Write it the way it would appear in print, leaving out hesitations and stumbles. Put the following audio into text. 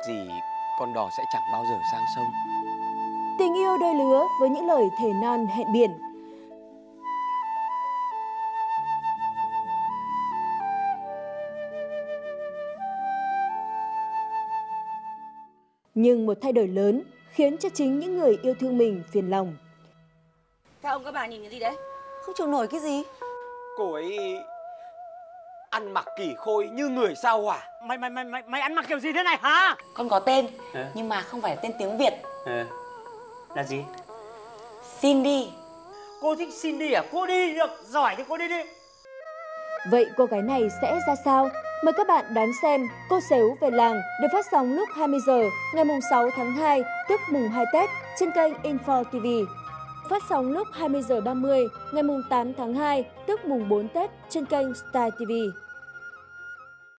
gì con đò sẽ chẳng bao giờ sang sông. Tình yêu đôi lứa với những lời thề non hẹn biển. Nhưng một thay đổi lớn khiến cho chính những người yêu thương mình phiền lòng. Các ông các bà nhìn cái gì đấy? Không chịu nổi cái gì? Cô ấy ăn mặc kỳ khôi như người sao hỏa. Mày ăn mặc kiểu gì thế này hả? Con có tên, nhưng mà không phải tên tiếng Việt. Là gì? Cindy. Cô thích Cindy à? Cô đi được, giỏi thì cô đi đi. Vậy cô gái này sẽ ra sao? Mời các bạn đón xem Cô Sếu Về Làng được phát sóng lúc 20 giờ ngày 6 tháng 2, tức mùng 2 Tết trên kênh Info TV. Phát sóng lúc 20 giờ 30 ngày 8 tháng 2, tức mùng 4 Tết trên kênh Star TV.